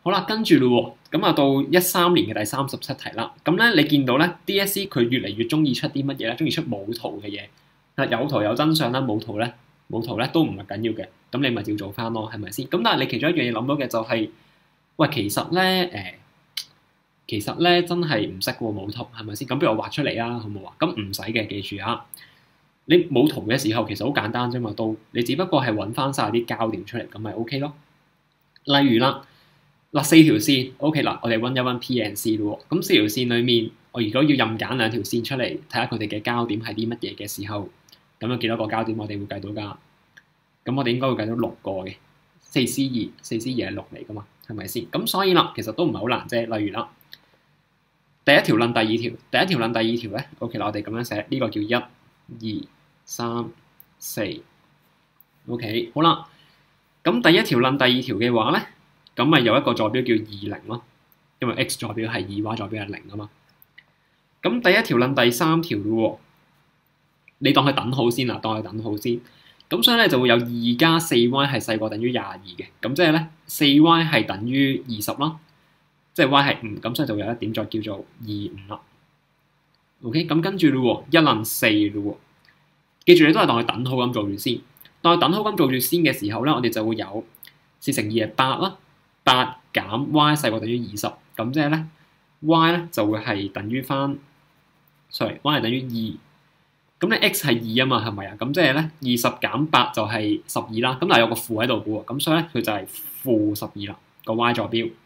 好啦，跟住咯喎，咁啊到13年嘅第37題啦。咁咧你見到咧 DSE 佢越嚟越中意出啲乜嘢咧？中意出冇圖嘅嘢。有圖有真相啦，冇圖咧都唔係緊要嘅。咁你咪照做翻咯，係咪先？咁但係你其中一樣嘢諗到嘅就係、喂，其實咧真係唔識喎冇圖，係咪先？咁不如我畫出嚟啊，好唔好啊？咁唔使嘅，記住啊！你冇圖嘅時候其實好簡單啫嘛，都你只不過係揾翻晒啲交點出嚟，咁咪 OK 咯。例如啦。嗱4條線，OK 啦，我哋溫一溫 P&C 咯喎。咁4條線裡面，我如果要任揀2條線出嚟，睇下佢哋嘅交點係啲乜嘢嘅時候，咁有幾多個交點我哋會計到㗎？咁我哋應該會計到6個嘅，4C2係6嚟㗎嘛，係咪先？咁所以啦，其實都唔係好難啫。例如啦，第一條論第二條咧，OK 啦，我哋咁樣寫，呢個叫1、2、3、4。OK， 好啦，咁第一條論第二條嘅話咧。咁咪有一個坐標叫20咯，因為 x 坐標係2 ，y 坐標係0啊嘛。咁第一條論第三條咯喎，你當佢等號先啦，咁所以咧就會有2加 4y 係細過等於22嘅，咁即係咧 4y 係等於20啦，即係 y 係5，咁所以就會有一點再叫做25啦。OK， 咁跟住咯喎，1論4咯喎，記住你都係當佢等號咁做住先，當佢等號咁做住先嘅時候咧，我哋就會有4乘2係8啦。8減 y 細過等於20，咁即係咧 y 咧就會係等於翻 ，y 係等於2，咁你 x 係2啊嘛，係咪啊？咁即係咧20減8就係12啦，咁但係有個負喺度嘅喎，咁所以咧佢就係負12啦，個 y 坐標。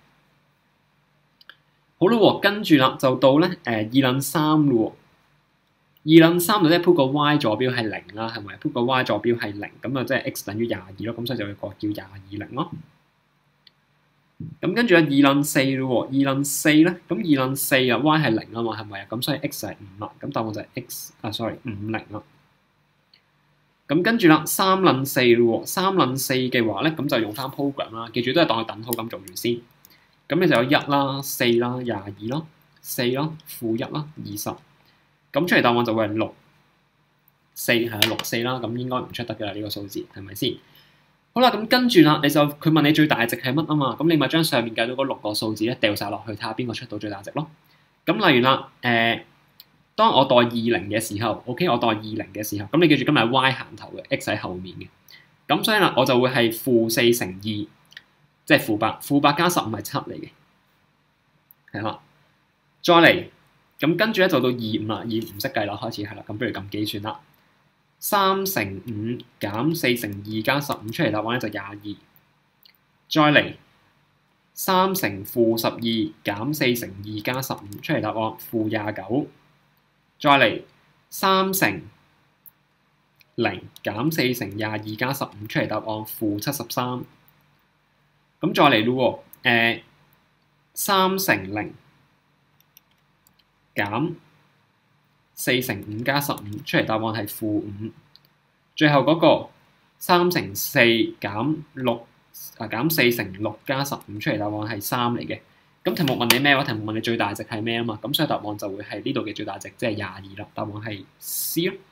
好啦喎，跟住啦就到咧2論3咯喎，2論3就即係 put 個 y 坐標係0啦，係咪 ？put 個 y 坐標係0，咁啊即係 x 等於22咯，咁所以就有個叫22/0咯。咁跟住啊，2論4咯喎，2論4咧，咁2論4啊 y 係0啊嘛，係咪啊？咁所以 x 係5啦，咁答案就係 50啦。咁跟住啦，3論4咯喎，3論4嘅話咧，咁就用翻 program 啦，記住都係當佢等號咁做完先。咁你就有1啦、4啦、22啦、4啦、-1啦、20，咁出嚟答案就會係6、4係啊，6、4啦，咁應該唔出得㗎啦呢個數字，係咪先？好啦，咁跟住啦，佢問你最大值係乜啊嘛，咁你咪將上面計到嗰6個數字咧掉晒落去，睇下邊個出到最大值咯。咁例如啦，當我代20嘅時候 ，OK， 我代20嘅時候，咁你記住今日係 y 行頭嘅 ，x 喺後面嘅，咁所以啦，我就會係-4乘2，即係-8加15係7嚟嘅，係啦。再嚟，咁跟住咧就到25啦，25唔識計啦，開始係啦，咁不如撳幾算啦。3乘5減4乘2加15出嚟答案咧就22，再嚟3乘-12減4乘2加15出嚟答案-29，再嚟3乘0減4乘22加15出嚟答案-73，咁再嚟咯喎，3乘0減4乘5加15出嚟答案係-5，最後嗰個3乘4減4乘6加15出嚟答案係3嚟嘅。咁題目問你咩話？題目問你最大值係咩啊嘛？咁所以答案就會係呢度嘅最大值，即係22啦。答案係 C 咯。